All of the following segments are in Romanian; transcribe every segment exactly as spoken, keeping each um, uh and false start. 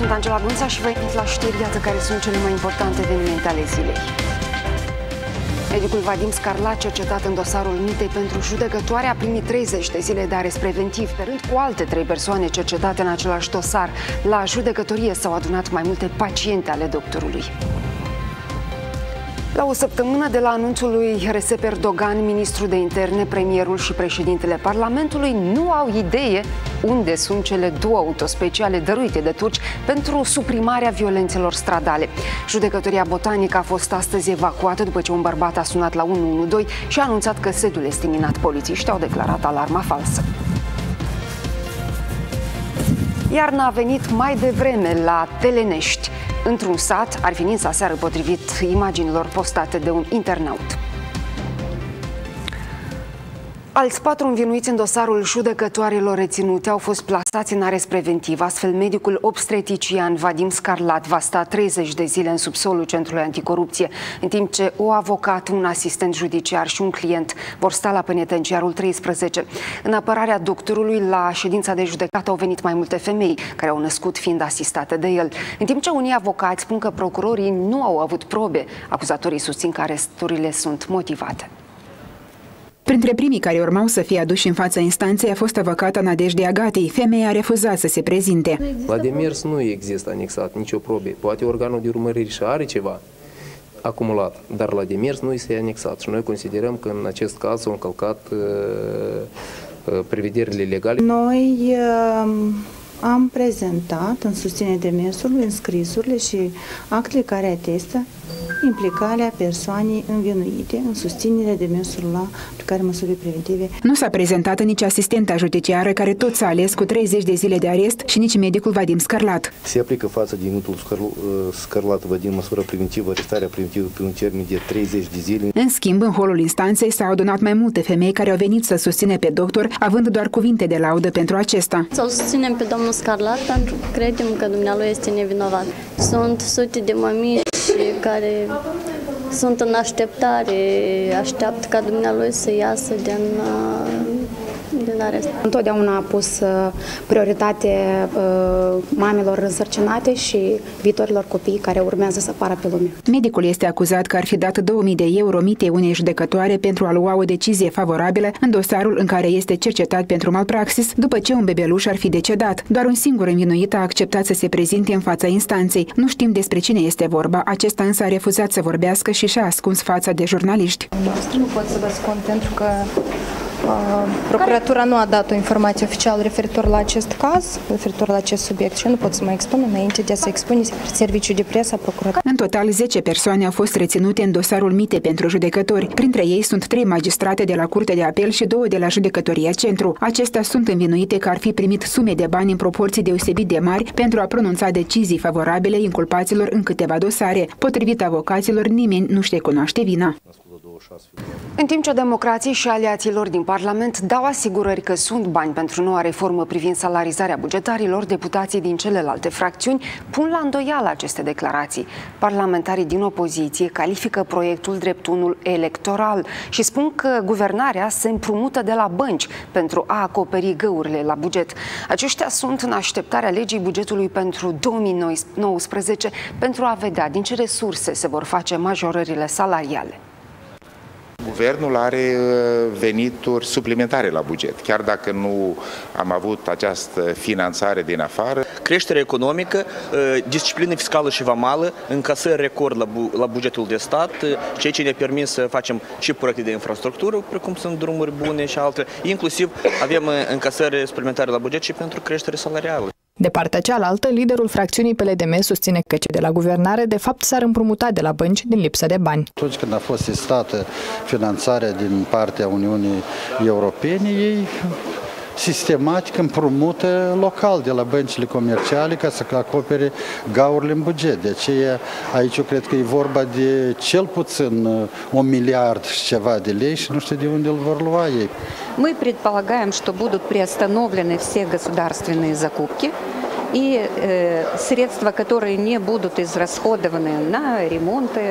sunt Angela Gunța și vă invit la știri, iată care sunt cele mai importante evenimente ale zilei. Medicul Vadim Scarlat, cercetat în dosarul mitei pentru judecătoare, a primit treizeci de zile de arest preventiv, pe rând cu alte trei persoane cercetate în același dosar. La judecătorie s-au adunat mai multe paciente ale doctorului. La o săptămână de la anunțul lui Recep Erdogan, ministrul de interne, premierul și președintele Parlamentului nu au idee unde sunt cele două autospeciale dăruite de turci pentru suprimarea violențelor stradale. Judecătoria botanică a fost astăzi evacuată după ce un bărbat a sunat la unu unu doi și a anunțat că sediul este minat. Polițiștii au declarat alarma falsă. Iarna a venit mai devreme la Telenești, într-un sat, ar fi nins aseară, potrivit imaginilor postate de un internaut. Alți patru învinuiți în dosarul judecătoarelor reținute au fost plasați în arest preventiv. Astfel, medicul obstetician Vadim Scarlat va sta treizeci de zile în subsolul Centrului Anticorupție, în timp ce o avocat, un asistent judiciar și un client vor sta la penitenciarul treisprezece. În apărarea doctorului, la ședința de judecată au venit mai multe femei care au născut fiind asistate de el. În timp ce unii avocați spun că procurorii nu au avut probe, acuzatorii susțin că aresturile sunt motivate. Printre primii care urmau să fie aduși în fața instanței a fost avocata Nădejde Agatei. Femeia a refuzat să se prezinte. La demers nu există anexat nicio probe. Poate organul de urmărire și are ceva acumulat, dar la demers nu este anexat. Și noi considerăm că în acest caz au încălcat uh, uh, prevederile legale. Noi uh, am prezentat în susținere demersului înscrisurile și actele care atestă implicarea persoanei învinuite în susținerea demersului la aplicarea măsurii preventive. Nu s-a prezentat nici asistenta judiciară, care tot s-a ales cu treizeci de zile de arest, și nici medicul Vadim Scarlat. Se aplică față de deținutul Scarlat Vadim măsură preventivă, arestarea preventivă pe un termen de treizeci de zile. În schimb, în holul instanței s-au adunat mai multe femei care au venit să susține pe doctor, având doar cuvinte de laudă pentru acesta. Să-l susținem pe domnul Scarlat pentru că credem că dumnealui este nevinovat. Sunt sute de mămici care sunt în așteptare, așteaptă ca dumnealui să iasă din, din arest. Întotdeauna a pus prioritate mamelor însărcinate și viitorilor copii care urmează să apară pe lume. Medicul este acuzat că ar fi dat două mii de euro mitei unei judecătoare pentru a lua o decizie favorabilă în dosarul în care este cercetat pentru malpraxis, după ce un bebeluș ar fi decedat. Doar un singur învinuit a acceptat să se prezinte în fața instanței. Nu știm despre cine este vorba, acesta însă a refuzat să vorbească și și-a ascuns fața de jurnaliști. Nu pot să vă spun pentru că uh, procuratura nu a dat o informație oficială referitor la acest caz, referitor la acest subiect și eu nu pot să mă expun înainte de a se expune serviciul de presă a procuraturii. În total, zece persoane au fost reținute în dosarul mitei pentru judecători. Printre ei sunt trei magistrate de la Curtea de Apel și două de la Judecătoria Centru. Acestea sunt învinuite că ar fi primit sume de bani în proporții deosebit de mari pentru a pronunța decizii favorabile inculpaților în câteva dosare. Potrivit avocaților, nimeni nu știe cunoaște vina. În timp ce democrații și aliaților din Parlament dau asigurări că sunt bani pentru noua reformă privind salarizarea bugetarilor, deputații din celelalte fracțiuni pun la îndoială aceste declarații. Parlamentarii din opoziție califică proiectul drept unul electoral și spun că guvernarea se împrumută de la bănci pentru a acoperi găurile la buget. Aceștia sunt în așteptarea legii bugetului pentru două mii nouăsprezece pentru a vedea din ce resurse se vor face majorările salariale. Guvernul are venituri suplimentare la buget, chiar dacă nu am avut această finanțare din afară. Creștere economică, disciplină fiscală și vamală, încasări record la, bu la bugetul de stat, ceea ce ne permis să facem și proiecte de infrastructură, precum sunt drumuri bune și altele. Inclusiv avem încasări suplimentare la buget și pentru creștere salarială. De partea cealaltă, liderul fracțiunii P L D M susține că cei de la guvernare de fapt s-ar împrumuta de la bănci din lipsă de bani. Atunci când a fost sistată finanțarea din partea Uniunii Europene, ei sistematic împrumută local de la băncile comerciale ca să acopere gaurile în buget. De aceea aici eu cred că e vorba de cel puțin un miliard și ceva de lei și nu știu de unde îl vor lua ei. Мы предполагаем, что будут приостановлены все государственные закупки и э, средства, которые не будут израсходованы на ремонты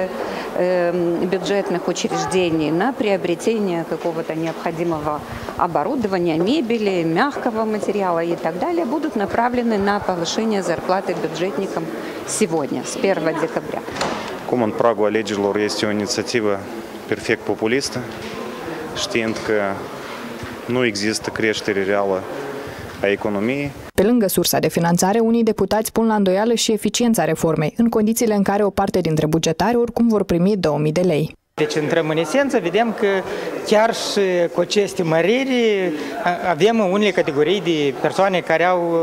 э, бюджетных учреждений, на приобретение какого-то необходимого оборудования, мебели, мягкого материала и так далее, будут направлены на повышение зарплаты бюджетникам сегодня, с первого декабря. Cum în pragul alegerilor este o inițiativă perfect populistă, știind că nu există creștere reală a economiei. Pe lângă sursa de finanțare, unii deputați pun la îndoială și eficiența reformei, în condițiile în care o parte dintre bugetari oricum vor primi două mii de lei. Deci, intrăm în esență, vedem că chiar și cu aceste măriri avem unele categorii de persoane care au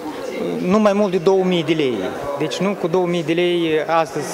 nu mai mult de două mii de lei. Deci nu cu două mii de lei astăzi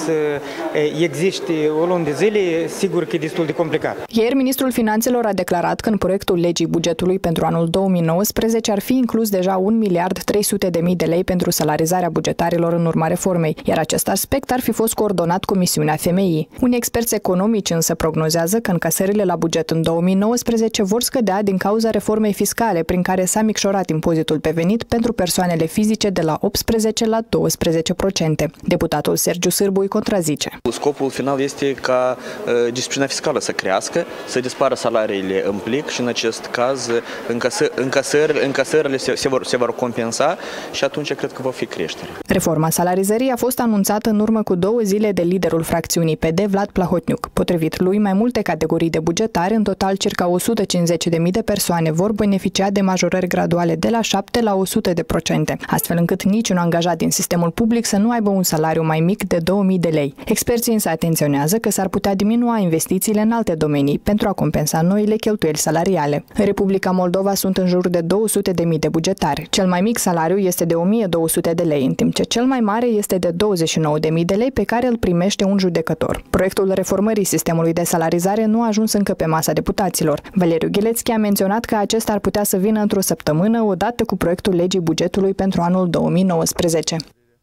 existe o lună de zile, sigur că e destul de complicat. Ieri, ministrul Finanțelor a declarat că în proiectul legii bugetului pentru anul două mii nouăsprezece ar fi inclus deja un miliard trei sute de mii de lei pentru salarizarea bugetarilor în urma reformei, iar acest aspect ar fi fost coordonat cu misiunea F M I. Unii experți economici însă prognozează că încasările la buget în două mii nouăsprezece vor scădea din cauza reformei fiscale, prin care s-a micșorat impozitul pe venit pentru persoanele fizice de la optsprezece la douăsprezece la sută. Deputatul Sergiu Sârbu îi contrazice. Scopul final este ca uh, disciplina fiscală să crească, să dispară salariile în plic și în acest caz încasă, încasările, încasările se, se, vor, se vor compensa și atunci cred că va fi creștere. Reforma salarizării a fost anunțată în urmă cu două zile de liderul fracțiunii P D, Vlad Plahotniuc. Potrivit lui, mai multe categorii de bugetari, în total circa o sută cincizeci de mii de persoane, vor beneficia de majorări graduale de la șapte la o sută de procente, astfel încât niciun angajat din sistemul public să nu aibă un salariu mai mic de două mii de lei. Experții însă atenționează că s-ar putea diminua investițiile în alte domenii pentru a compensa noile cheltuieli salariale. În Republica Moldova sunt în jur de două sute de mii de bugetari. Cel mai mic salariu este de o mie două sute de lei, în timp ce cel mai mare este de douăzeci și nouă de mii de lei pe care îl primește un judecător. Proiectul reformării sistemului de salarizare nu a ajuns încă pe masa deputaților. Valeriu Ghilețchi a menționat că acesta ar putea să vină într-o săptămână odată cu proiectul legii bugetului pentru anul două mii nouăsprezece.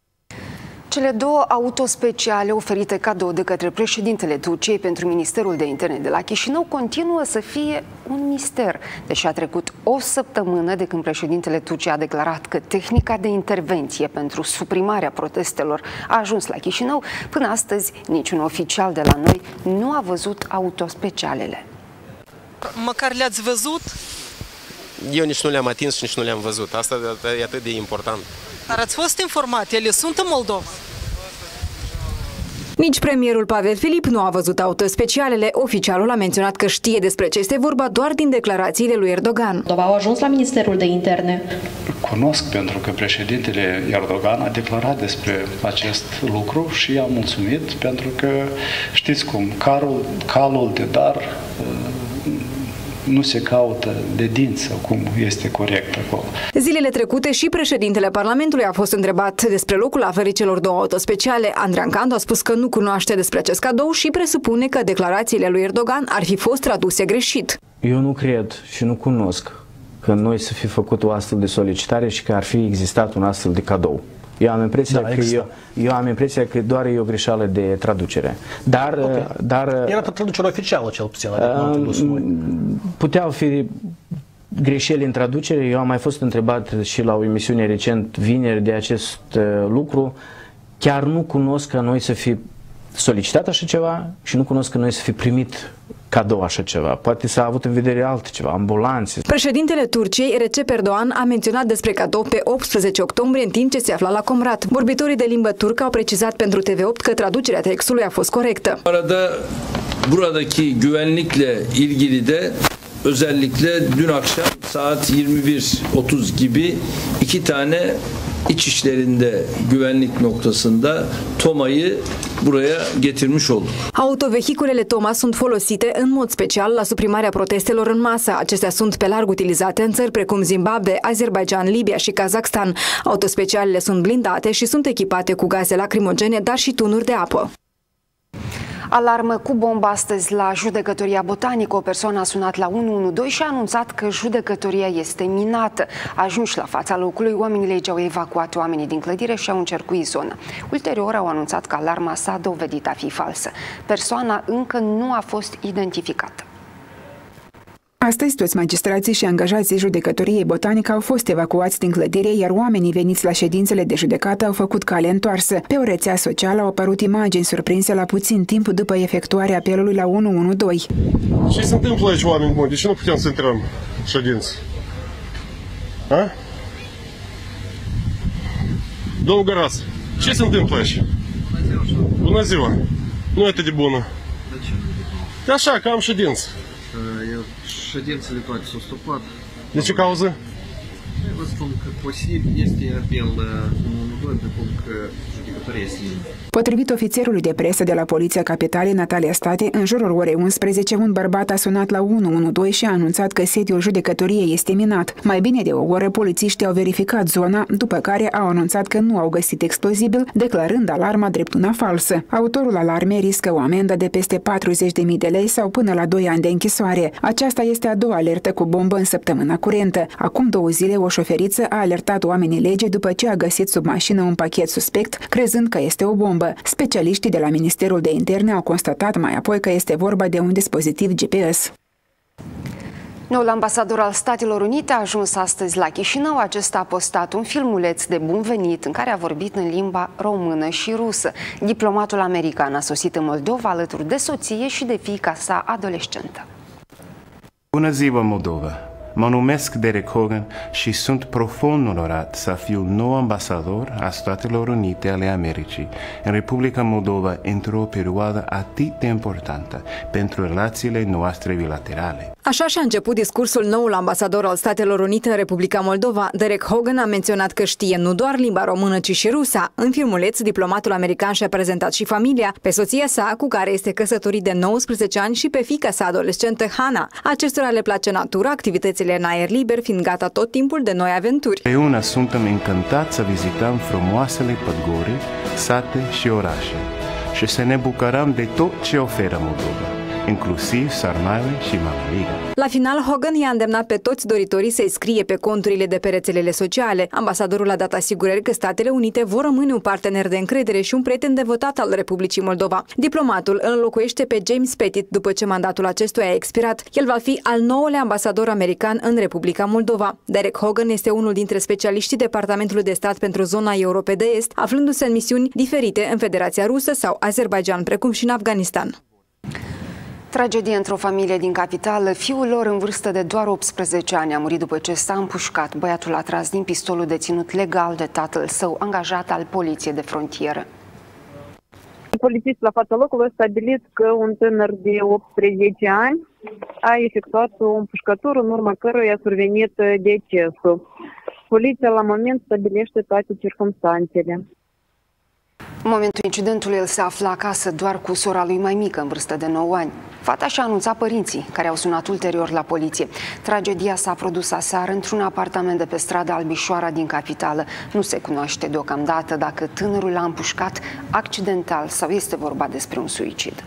Cele două autospeciale oferite cadou de către președintele Turciei pentru Ministerul de Interne de la Chișinău continuă să fie un mister, deși a trecut o săptămână de când președintele Turciei a declarat că tehnica de intervenție pentru suprimarea protestelor a ajuns la Chișinău. Până astăzi, niciun oficial de la noi nu a văzut autospecialele. Măcar le-ați văzut? Eu nici nu le-am atins și nici nu le-am văzut. Asta e atât de important. Dar ați fost informat, ele sunt în Moldova. Nici premierul Pavel Filip nu a văzut autospecialele. Oficialul a menționat că știe despre ce este vorba doar din declarațiile lui Erdogan. Au ajuns la Ministerul de Interne. Cunosc pentru că președintele Erdogan a declarat despre acest lucru și i-a mulțumit pentru că știți cum, calul, calul de dar nu se caută de dinți sau cum este corect acolo. Zilele trecute și președintele Parlamentului a fost întrebat despre locul aferii celor două autospeciale. Andrean Candu a spus că nu cunoaște despre acest cadou și presupune că declarațiile lui Erdogan ar fi fost traduse greșit. Eu nu cred și nu cunosc că noi să fi făcut o astfel de solicitare și că ar fi existat un astfel de cadou. Eu am impresia, da, că, eu, eu am impresia că doar e o greșeală de traducere. Dar, okay. dar era traducere oficială, cel puțin. Uh, puteau fi greșeli în traducere. Eu am mai fost întrebat și la o emisiune recent, vineri, de acest uh, lucru. Chiar nu cunosc că noi să fi solicitat așa ceva și nu cunosc că noi să fi primit cadou așa ceva. Poate s-a avut în vedere altceva, ambulanțe. Președintele Turciei, Recep Erdogan, a menționat despre cadou pe optsprezece octombrie în timp ce se afla la Comrat. Vorbitorii de limbă turcă au precizat pentru T V opt că traducerea textului a fost corectă. Arada buradaki güvenlikle ilgili de özellikle dün akşam saat yirmi bir otuz gibi iki tane İç işlerinde güvenlik noktasında Toma'yı buraya getirmiş olduk. Autovehiculele Toma sunt folosite în mod special la suprimarea protestelor în masă. Acestea sunt pe larg utilizate în țări precum Zimbabwe, Azerbaijan, Libia și Kazakhstan. Autospecialele sunt blindate și sunt echipate cu gaze lacrimogene, dar și tunuri de apă. Alarmă cu bombă astăzi la judecătoria botanică. O persoană a sunat la unu unu doi și a anunțat că judecătoria este minată. Ajunși la fața locului, oamenii legii au evacuat oamenii din clădire și au încercuit zona. Ulterior au anunțat că alarma s-a dovedit a fi falsă. Persoana încă nu a fost identificată. Astăzi, toți magistrații și angajații judecătoriei botanică au fost evacuați din clădire, iar oamenii veniți la ședințele de judecată au făcut cale întoarsă. Pe o rețea socială au apărut imagini surprinse la puțin timp după efectuarea apelului la unu unu doi. Ce se întâmplă aici, oameni buni? De ce nu putem să intrăm în ședință? A? Domnul Găras, ce se întâmplă aici? Bună ziua! Nu e atât de bună. De ce? De așa, că am ședință. Eu ședințele toate s-au stopat. De ce cauză? Vă spun că posibil este apel unu unu doi, pe cum că judecătoria este. Potrivit ofițerului de presă de la Poliția Capitalei, Natalia State, în jurul orei unsprezece, un bărbat a sunat la unu unu doi și a anunțat că sediul judecătoriei este minat. Mai bine de o oră, polițiștii au verificat zona, după care au anunțat că nu au găsit explozibil, declarând alarma drept una falsă. Autorul alarmei riscă o amendă de peste patruzeci de mii de lei sau până la doi ani de închisoare. Aceasta este a doua alertă cu bombă în săptămâna curentă. Acum două zile, o șoferiță a alertat oamenii legii după ce a găsit sub mașină un pachet suspect, crezând că este o bombă. Specialiștii de la Ministerul de Interne au constatat mai apoi că este vorba de un dispozitiv G P S. Noul ambasador al Statelor Unite a ajuns astăzi la Chișinău. Acesta a postat un filmuleț de bun venit în care a vorbit în limba română și rusă. Diplomatul american a sosit în Moldova alături de soție și de fiica sa adolescentă. Bună ziua, Moldova! Mă numesc Derek Hogan și sunt profund onorat să fiu nou ambasador a Statelor Unite ale Americii în Republica Moldova într-o perioadă atât de importantă pentru relațiile noastre bilaterale. Așa și-a început discursul noul ambasador al Statelor Unite în Republica Moldova. Derek Hogan a menționat că știe nu doar limba română, ci și rusa. În filmuleț, diplomatul american și-a prezentat și familia, pe soția sa, cu care este căsătorit de nouăsprezece ani, și pe fiica sa adolescentă, Hana. Acestora le place natura, activitățile în aer liber, fiind gata tot timpul de noi aventuri. Împreună suntem încântați să vizităm frumoasele păduri, sate și orașe și să ne bucurăm de tot ce oferă Moldova, inclusiv sarmale și mămăligă. La final, Hogan i-a îndemnat pe toți doritorii să-i scrie pe conturile de pe rețelele sociale. Ambasadorul a dat asigurări că Statele Unite vor rămâne un partener de încredere și un prieten devotat al Republicii Moldova. Diplomatul îl înlocuiește pe James Pettit după ce mandatul acestuia a expirat. El va fi al nouălea ambasador american în Republica Moldova. Derek Hogan este unul dintre specialiștii Departamentului de Stat pentru zona Europei de Est, aflându-se în misiuni diferite în Federația Rusă sau Azerbaidjan, precum și în Afganistan. Tragedie într-o familie din capitală. Fiul lor, în vârstă de doar optsprezece ani, a murit după ce s-a împușcat. Băiatul a tras din pistolul deținut legal de tatăl său, angajat al Poliției de Frontieră. Polițistul la fața locului a stabilit că un tânăr de optsprezece ani a efectuat o împușcătură, în urma căruia a survenit decesul. Poliția la moment stabilește toate circumstanțele. În momentul incidentului, el se afla acasă doar cu sora lui mai mică, în vârstă de nouă ani. Fata și-a anunțat părinții, care au sunat ulterior la poliție. Tragedia s-a produs aseară într-un apartament de pe strada Albișoara din capitală. Nu se cunoaște deocamdată dacă tânărul l-a împușcat accidental sau este vorba despre un suicid.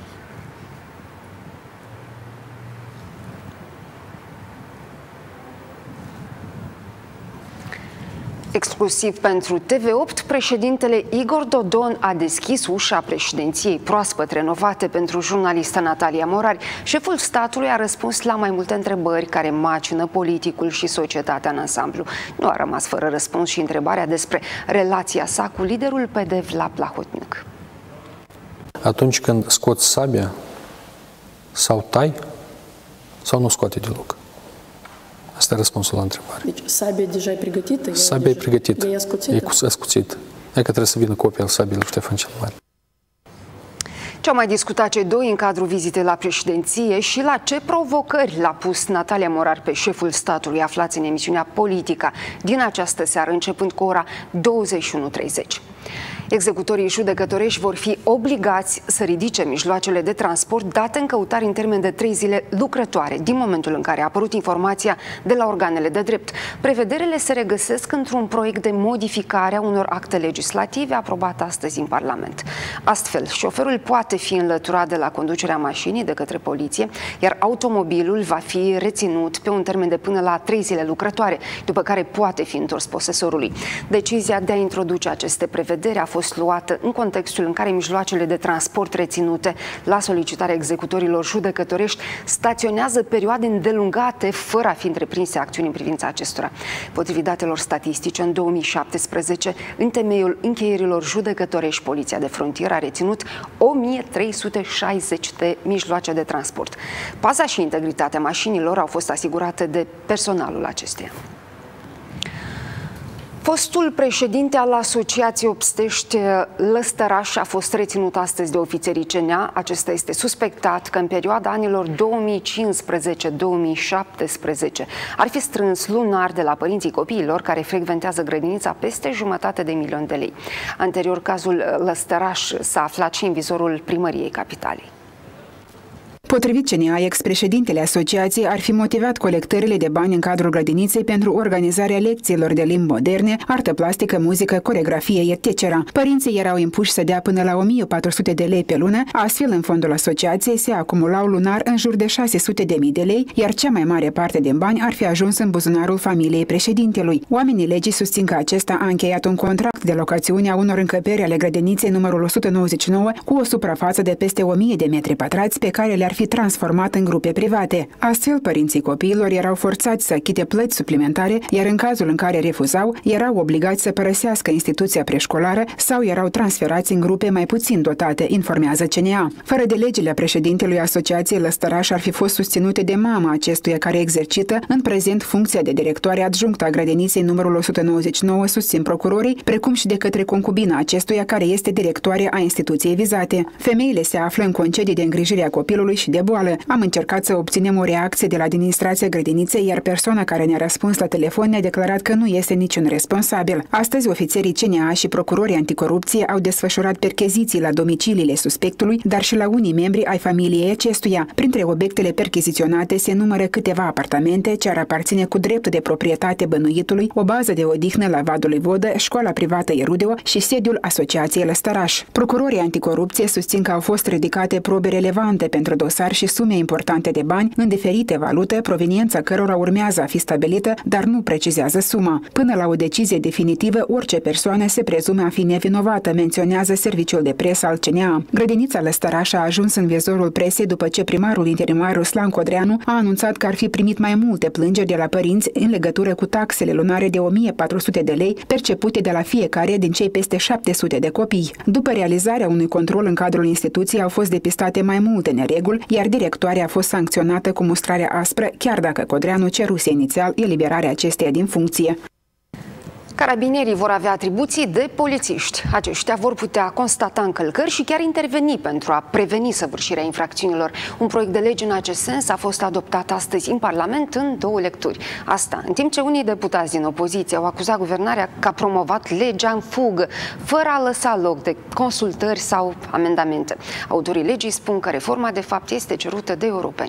Exclusiv pentru T V opt, președintele Igor Dodon a deschis ușa președinției proaspăt renovate pentru jurnalista Natalia Morari. Șeful statului a răspuns la mai multe întrebări care macină politicul și societatea în ansamblu. Nu a rămas fără răspuns și întrebarea despre relația sa cu liderul P D Vlad Plahotniuc. Atunci când scoți sabia, sau tai, sau nu scoate deloc. Asta e răspunsul la întrebare. Deci, sabia deja e pregătită? Sabia e pregătită. E ascuțită? E ascuțită. E că trebuie să vină copia al sabiei lui Ștefan cel Mare. Ce au mai discutat cei doi în cadrul vizitei la președinție și la ce provocări l-a pus Natalia Morari pe șeful statului, aflați în emisiunea Politica din această seară, începând cu ora douăzeci și unu treizeci. Executorii judecătorești vor fi obligați să ridice mijloacele de transport date în căutare în termen de trei zile lucrătoare, din momentul în care a apărut informația de la organele de drept. Prevederile se regăsesc într-un proiect de modificare a unor acte legislative aprobat astăzi în Parlament. Astfel, șoferul poate fi înlăturat de la conducerea mașinii de către poliție, iar automobilul va fi reținut pe un termen de până la trei zile lucrătoare, după care poate fi întors posesorului. Decizia de a introduce aceste prevederi a fost fost luată în contextul în care mijloacele de transport reținute la solicitarea executorilor judecătorești staționează perioade îndelungate fără a fi întreprinse acțiuni în privința acestora. Potrivit datelor statistice, în două mii șaptesprezece, în temeiul încheierilor judecătorești, Poliția de Frontieră a reținut o mie trei sute șaizeci de mijloace de transport. Paza și integritatea mașinilor au fost asigurate de personalul acesteia. Fostul președinte al Asociației Obstești Lăstăraș a fost reținut astăzi de ofițerii C N A. Acesta este suspectat că în perioada anilor două mii cincisprezece - două mii șaptesprezece ar fi strâns lunar de la părinții copiilor care frecventează grădinița peste jumătate de milion de lei. Anterior, cazul Lăstăraș s-a aflat și în vizorul primăriei capitalei. Potrivit C N A, ex-președintele asociației ar fi motivat colectările de bani în cadrul grădiniței pentru organizarea lecțiilor de limbi moderne, artă plastică, muzică, coreografie, et cetera. Părinții erau impuși să dea până la o mie patru sute de lei pe lună, astfel în fondul asociației se acumulau lunar în jur de șase sute de mii de lei, iar cea mai mare parte din bani ar fi ajuns în buzunarul familiei președintelui. Oamenii legii susțin că acesta a încheiat un contract de locațiune a unor încăperi ale grădiniței numărul o sută nouăzeci și nouă cu o suprafață de peste o mie de metri pătrați pe care le-ar fi transformat în grupe private. Astfel, părinții copiilor erau forțați să achite plăți suplimentare, iar în cazul în care refuzau, erau obligați să părăsească instituția preșcolară sau erau transferați în grupe mai puțin dotate, informează C N A. Fără de legile președintelui Asociației Lăstăraș ar fi fost susținute de mama acestuia care exercită în prezent funcția de directoare adjunctă a grădiniței numărul o sută nouăzeci și nouă, susțin procurorii, precum și de către concubina acestuia care este directoare a instituției vizate. Femeile se află în concedii de îngrijire a copilului și de boală. Am încercat să obținem o reacție de la administrația grădiniței, iar persoana care ne-a răspuns la telefon ne-a declarat că nu este niciun responsabil. Astăzi, ofițerii C N A și procurorii anticorupție au desfășurat percheziții la domiciliile suspectului, dar și la unii membri ai familiei acestuia. Printre obiectele percheziționate se numără câteva apartamente ce ar aparține cu drept de proprietate bănuitului, o bază de odihnă la Vadului Vodă, școala privată Erudeo și sediul Asociației Lăstăraș. Procurorii anticorupție susțin că au fost ridicate probe relevante pentru dosar și sume importante de bani în diferite valute, proveniența cărora urmează a fi stabilită, dar nu precizează suma. Până la o decizie definitivă, orice persoană se prezume a fi nevinovată, menționează serviciul de presă al C N A. Grădinița Lăstăraș a ajuns în vizorul presei după ce primarul interimar Ruslan Codreanu a anunțat că ar fi primit mai multe plângeri de la părinți în legătură cu taxele lunare de o mie patru sute de lei percepute de la fiecare din cei peste șapte sute de copii. După realizarea unui control în cadrul instituției au fost depistate mai multe nereguli, iar directoarea a fost sancționată cu mustrarea aspră, chiar dacă Codreanu ceruse inițial eliberarea acesteia din funcție. Carabinierii vor avea atribuții de polițiști. Aceștia vor putea constata încălcări și chiar interveni pentru a preveni săvârșirea infracțiunilor. Un proiect de lege în acest sens a fost adoptat astăzi în Parlament în două lecturi. Asta în timp ce unii deputați din opoziție au acuzat guvernarea că a promovat legea în fugă, fără a lăsa loc de consultări sau amendamente. Autorii legii spun că reforma de fapt este cerută de europeni.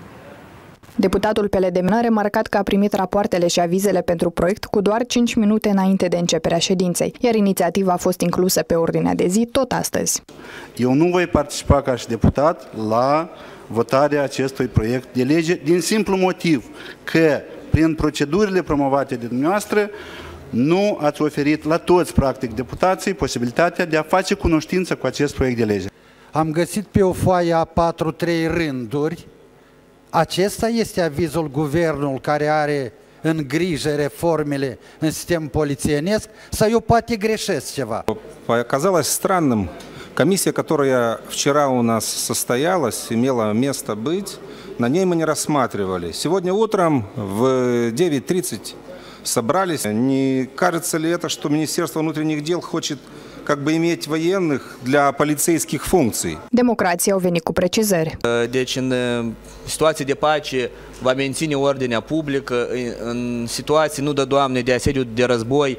Deputatul P L D a remarcat că a primit rapoartele și avizele pentru proiect cu doar cinci minute înainte de începerea ședinței, iar inițiativa a fost inclusă pe ordinea de zi tot astăzi. Eu nu voi participa ca și deputat la votarea acestui proiect de lege din simplu motiv că prin procedurile promovate de dumneavoastră nu ați oferit la toți, practic, deputații posibilitatea de a face cunoștință cu acest proiect de lege. Am găsit pe o foaie a patru trei rânduri. Acesta este avizul guvernului care are în grijă reformele în sistemul polițienesc, sau eu poate greșesc ceva? Оказалось странным. Комиссия, которая вчера у нас состоялась, имела место быть, на ней мы не рассматривали. Сегодня утром в девять тридцать собрались. Не кажется ли это, что Министерство внутренних дел хочет как бы иметь военных для полицейских функций? Democrații au venit cu precizări. Deci în situații de pace va menține ordinea publică, în situații, nu de Doamne, de asediu, de război,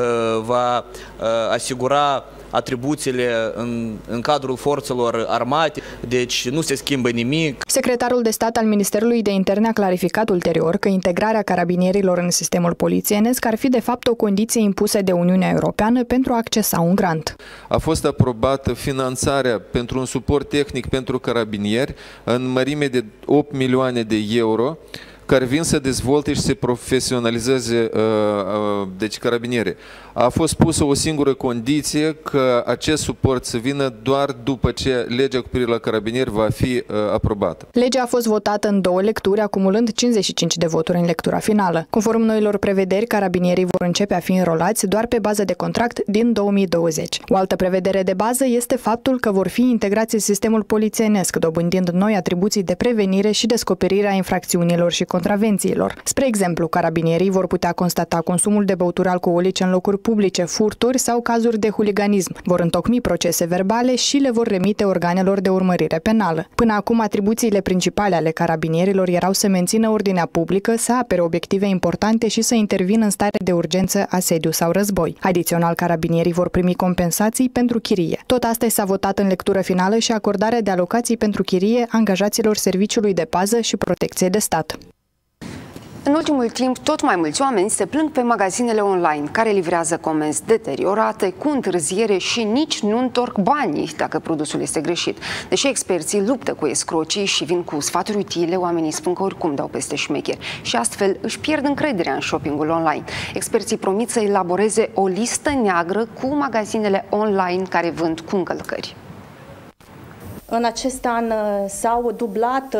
va asigura atribuțiile în, în cadrul forțelor armate, deci nu se schimbă nimic. Secretarul de stat al Ministerului de Interne a clarificat ulterior că integrarea carabinierilor în sistemul polițienesc ar fi de fapt o condiție impusă de Uniunea Europeană pentru a accesa un grant. A fost aprobată finanțarea pentru un suport tehnic pentru carabinieri în mărime de opt milioane de euro, care vin să dezvolte și să profesionalizeze uh, uh, deci carabinieri. a fost pusă o singură condiție, că acest suport să vină doar după ce legea cu privire la carabinieri va fi uh, aprobată. Legea a fost votată în două lecturi, acumulând cincizeci și cinci de voturi în lectura finală. Conform noilor prevederi, carabinierii vor începe a fi înrolați doar pe bază de contract din două mii douăzeci. O altă prevedere de bază este faptul că vor fi integrați în sistemul polițienesc, dobândind noi atribuții de prevenire și descoperire a infracțiunilor și contravențiilor. Spre exemplu, carabinierii vor putea constata consumul de băuturi alcoolice în locuri publice, furturi sau cazuri de huliganism. Vor întocmi procese verbale și le vor remite organelor de urmărire penală. Până acum, atribuțiile principale ale carabinierilor erau să mențină ordinea publică, să apere obiective importante și să intervină în stare de urgență, asediu sau război. Adițional, carabinierii vor primi compensații pentru chirie. Tot astăzi s-a votat în lectură finală și acordarea de alocații pentru chirie angajaților Serviciului de Pază și Protecție de Stat. În ultimul timp, tot mai mulți oameni se plâng pe magazinele online, care livrează comenzi deteriorate, cu întârziere și nici nu întorc banii dacă produsul este greșit. Deși experții luptă cu escrocii și vin cu sfaturi utile, oamenii spun că oricum dau peste șmecheri și astfel își pierd încrederea în shoppingul online. Experții promit să elaboreze o listă neagră cu magazinele online care vând cu încălcări. În acest an s-au dublat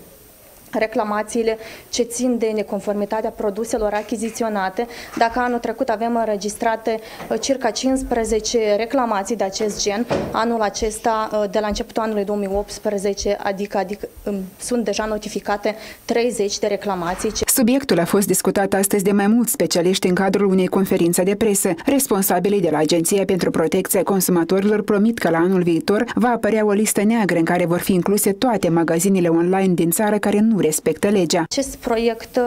reclamațiile ce țin de neconformitatea produselor achiziționate. Dacă anul trecut avem înregistrate circa cincisprezece reclamații de acest gen, anul acesta, de la începutul anului două mii optsprezece, adică, adică sunt deja notificate treizeci de reclamații. Subiectul a fost discutat astăzi de mai mulți specialiști în cadrul unei conferințe de presă. Responsabilii de la Agenția pentru Protecția Consumatorilor promit că la anul viitor va apărea o listă neagră în care vor fi incluse toate magazinele online din țară care nu respectă legea. Acest proiect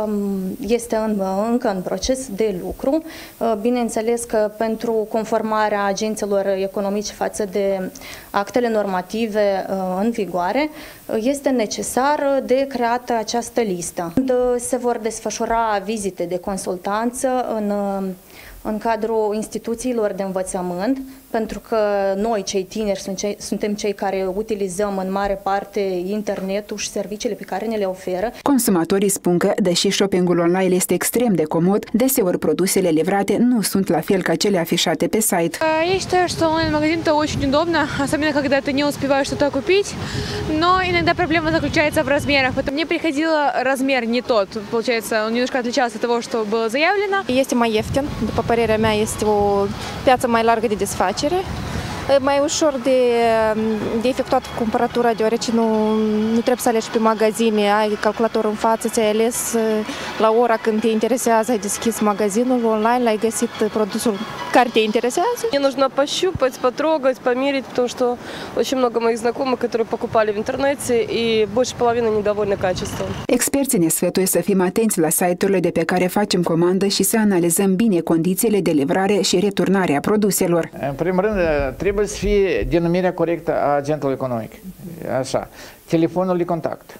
este în, încă în proces de lucru. Bineînțeles că pentru conformarea agenților economici față de actele normative în vigoare, este necesar de creat această listă. Se vor desfășura vizite de consultanță în în cadrul instituțiilor de învățământ, pentru că noi, cei tineri, suntem cei care utilizăm în mare parte internetul și serviciile pe care ne le oferă. Consumatorii spun că, deși shoppingul online este extrem de comod, deseori produsele livrate nu sunt la fel ca cele afișate pe site. Я считаю, что онлайн-магазин это очень удобно, особенно когда ты не успеваешь что-то купить, но иногда проблема заключается в размерах. Мне приходило размер не тот, получается, он немножко отличался от того, что было заявлено. Este mai ieftin, după părerea mea, este o piață mai largă de desfacere. Mai ușor de, de efectuat cumpărătura, deoarece nu, nu trebuie să alegi pe magazine, ai calculatorul în față, ți-ai ales la ora când te interesează, ai deschis magazinul online, l-ai găsit produsul care te interesează. Мне нужно пощупать, потрогать, померить, потому что очень много моих знакомых, которые покупали в интернете, и больше половины недовольны качеством. Experții ne sfătuie să fim atenți la site-urile de pe care facem comandă și să analizăm bine condițiile de livrare și returnare a produselor. În primul rând, trebuie să fie denumirea corectă a agentului economic. Așa. Telefonul de contact.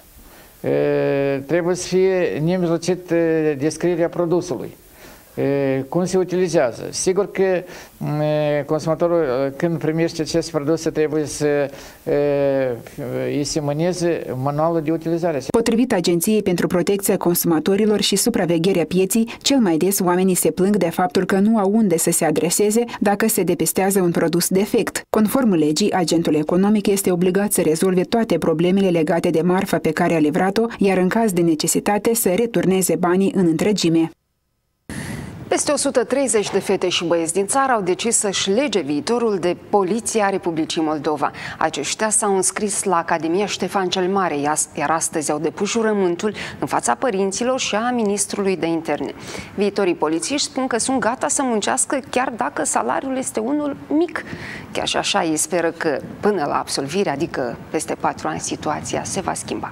E, trebuie să fie nemijlocit descrierea produsului. E, cum se utilizează. Sigur că e, consumatorul, când primește aceste produse, trebuie să e, îi semăneze manualul de utilizare. Potrivit Agenției pentru Protecția Consumatorilor și Supravegherea Pieții, cel mai des oamenii se plâng de faptul că nu au unde să se adreseze dacă se depistează un produs defect. Conform legii, agentul economic este obligat să rezolve toate problemele legate de marfa pe care a livrat-o, iar în caz de necesitate să returneze banii în întregime. Peste o sută treizeci de fete și băieți din țară au decis să-și lege viitorul de Poliția Republicii Moldova. Aceștia s-au înscris la Academia Ștefan cel Mare, iar astăzi au depus jurământul în fața părinților și a Ministrului de Interne. Viitorii polițiști spun că sunt gata să muncească chiar dacă salariul este unul mic. Chiar și așa ei speră că până la absolvire, adică peste patru ani, situația se va schimba.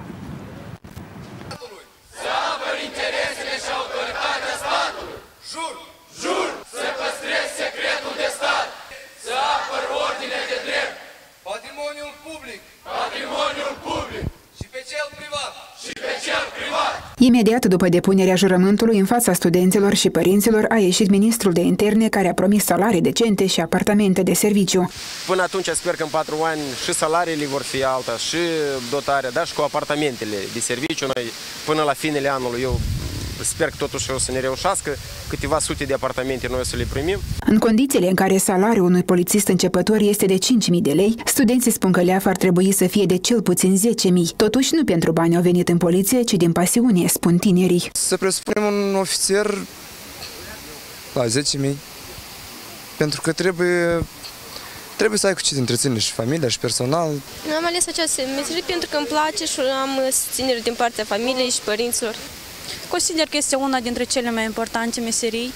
Imediat după depunerea jurământului în fața studenților și părinților a ieșit ministrul de interne, care a promis salarii decente și apartamente de serviciu. Până atunci sper că în patru ani și salariile vor fi alta, și dotarea, dar și cu apartamentele de serviciu. Noi până la finele anului eu sper că totuși o să ne reușească câteva sute de apartamente noi o să le primim. În condițiile în care salariul unui polițist începător este de cinci mii de lei, studenții spun că leaf ar trebui să fie de cel puțin zece mii. Totuși, nu pentru bani au venit în poliție, ci din pasiune, spun tinerii. Să presupunem un ofițer la zece mii, pentru că trebuie, trebuie să ai cu ce te întreține și familia și personal. Am ales această meserie pentru că îmi place și am susținere din partea familiei și părinților. Consider că este una dintre cele mai importante meserii.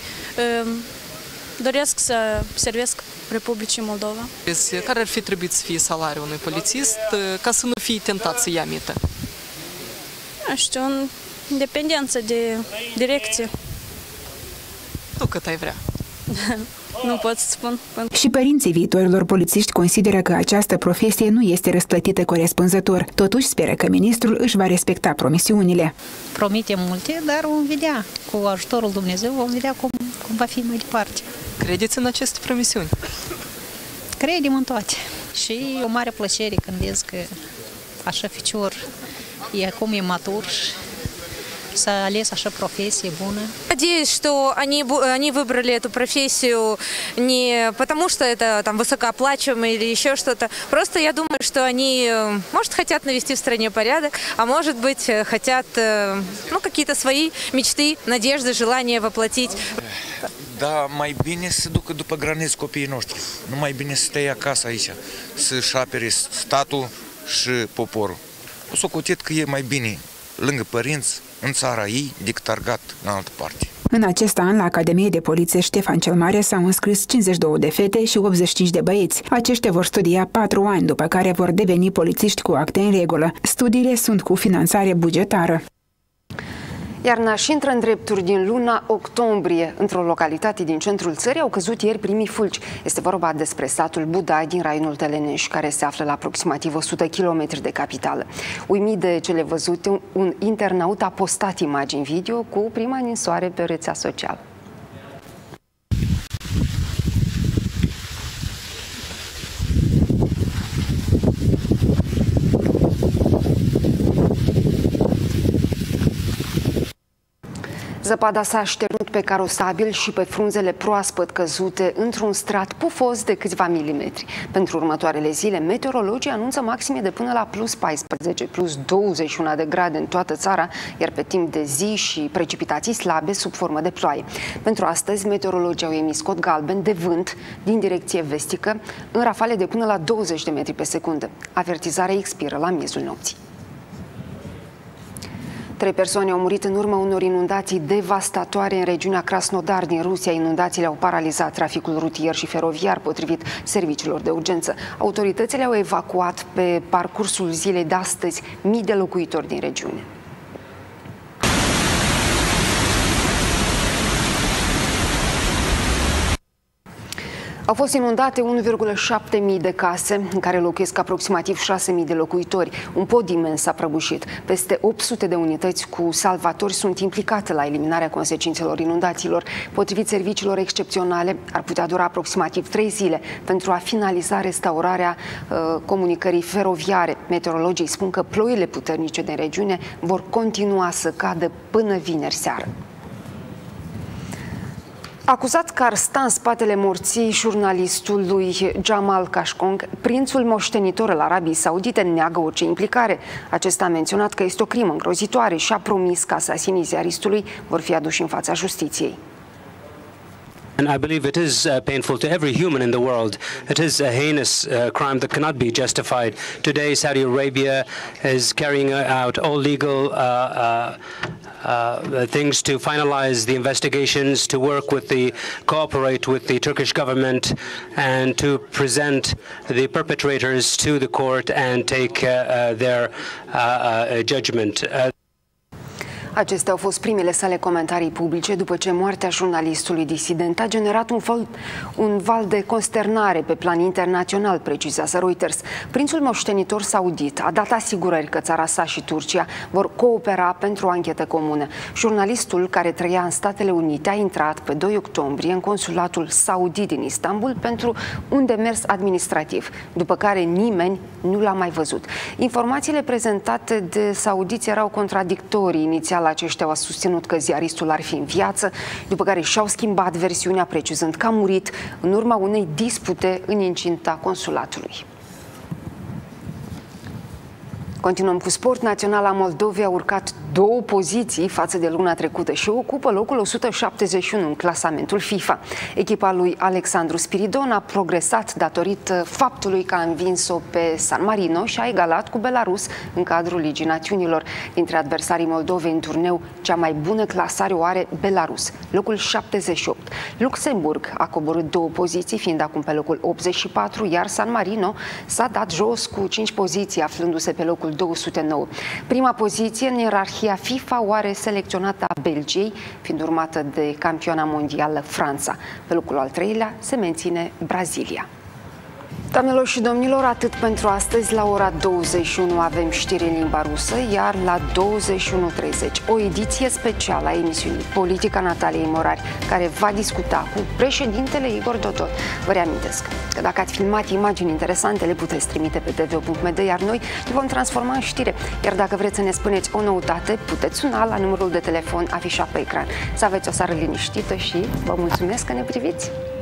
Doresc să servesc Republicii Moldova. Care ar fi trebuit să fie salariul unui polițist ca să nu fie tentat să ia mită? Nu știu, în dependență de direcție. Tu cât ai vrea? Nu pot să spun. Și părinții viitorilor polițiști consideră că această profesie nu este răsplătită corespunzător. Totuși speră că ministrul își va respecta promisiunile. Promite multe, dar vom vedea. Cu ajutorul Dumnezeu vom vedea cum, cum va fi mai departe. Credeți în aceste promisiuni? Credem în toate. Și o mare plăcere când vezi că așa ficior e acum e matur să ales așa профессия bună. Надеюсь, что они, они выбрали эту профессию не потому, что это там высокооплачиваемое или еще что-то. Просто я думаю, что они, может, хотят навести в стране порядок, а может быть, хотят ну, какие-то свои мечты, надежды, желания воплотить. Da, mai bine să ducă după graniță copiii noștri. Nu mai bine să stai acasă aici, să-și apere statul și poporul. O socotit că e mai bine lângă părinți, în țara ei, decât argat în altă parte. În acest an, la Academie de Poliție Ștefan cel Mare s-au înscris cincizeci și două de fete și optzeci și cinci de băieți. Aceștia vor studia patru ani, după care vor deveni polițiști cu acte în regulă. Studiile sunt cu finanțare bugetară. Iarna și intră în drepturi din luna octombrie. Într-o localitate din centrul țării au căzut ieri primii fulgi. Este vorba despre satul Budai din raionul Teleneș, care se află la aproximativ o sută de kilometri de capitală. Uimit de cele văzute, un internaut a postat imagini video cu prima ninsoare pe rețea socială. Zăpada s-a așternut pe carosabil și pe frunzele proaspăt căzute într-un strat pufos de câțiva milimetri. Pentru următoarele zile, meteorologii anunță maxime de până la plus paisprezece, plus douăzeci și unu de grade în toată țara, iar pe timp de zi și precipitații slabe sub formă de ploaie. Pentru astăzi, meteorologii au emis cod galben de vânt din direcție vestică, în rafale de până la douăzeci de metri pe secundă. Avertizarea expiră la miezul nopții. Trei persoane au murit în urma unor inundații devastatoare în regiunea Krasnodar din Rusia. Inundațiile au paralizat traficul rutier și feroviar, potrivit serviciilor de urgență. Autoritățile au evacuat pe parcursul zilei de astăzi mii de locuitori din regiune. Au fost inundate unu virgulă șapte mii de case, în care locuiesc aproximativ șase mii de locuitori. Un pod imens s-a prăbușit. Peste opt sute de unități cu salvatori sunt implicate la eliminarea consecințelor inundațiilor. Potrivit serviciilor excepționale, ar putea dura aproximativ trei zile pentru a finaliza restaurarea uh, comunicării feroviare. Meteorologii spun că ploile puternice din regiune vor continua să cadă până vineri seară. Acuzat că ar sta în spatele morții jurnalistului Jamal Khashoggi, prințul moștenitor al Arabiei Saudite neagă orice implicare. Acesta a menționat că este o crimă îngrozitoare și a promis că asasinii ziaristului vor fi aduși în fața justiției. And I believe it is uh, painful to every human in the world. It is a heinous uh, crime that cannot be justified. Today, Saudi Arabia is carrying out all legal uh, uh, uh, things to finalize the investigations, to work with the, cooperate with the Turkish government, and to present the perpetrators to the court and take uh, uh, their uh, uh, judgment. Uh, Acestea au fost primele sale comentarii publice după ce moartea jurnalistului disident a generat un, fel, un val de consternare pe plan internațional, precizează Reuters. Prințul moștenitor saudit a dat asigurări că țara sa și Turcia vor coopera pentru o anchetă comună. Jurnalistul, care trăia în Statele Unite, a intrat pe doi octombrie în consulatul saudi din Istanbul pentru un demers administrativ, după care nimeni nu l-a mai văzut. Informațiile prezentate de saudiți erau contradictorii. Inițial aceștia au susținut că ziaristul ar fi în viață, după care și-au schimbat versiunea precizând că a murit în urma unei dispute în incinta consulatului. Continuăm cu sport. Naționala Moldovei a urcat două poziții față de luna trecută și ocupă locul o sută șaptezeci și unu în clasamentul FIFA. Echipa lui Alexandru Spiridon a progresat datorită faptului că a învins-o pe San Marino și a egalat cu Belarus în cadrul Ligii Națiunilor. Dintre adversarii Moldovei în turneu, cea mai bună clasare o are Belarus, locul șaptezeci și opt. Luxemburg a coborât două poziții, fiind acum pe locul optzeci și patru, iar San Marino s-a dat jos cu cinci poziții, aflându-se pe locul două sute nouă. Prima poziție în ierarhia FIFA o are selecționata Belgiei, fiind urmată de campioana mondială Franța. Pe locul al treilea se menține Brazilia. Doamnelor și domnilor, atât pentru astăzi. La ora douăzeci și unu avem știri în limba rusă, iar la douăzeci și unu treizeci o ediție specială a emisiunii Politica Nataliei Morari, care va discuta cu președintele Igor Dodon. Vă reamintesc că dacă ați filmat imagini interesante, le puteți trimite pe t v o punct m d, iar noi le vom transforma în știre. Iar dacă vreți să ne spuneți o noutate, puteți suna la numărul de telefon afișat pe ecran. Să aveți o seară liniștită și vă mulțumesc că ne priviți!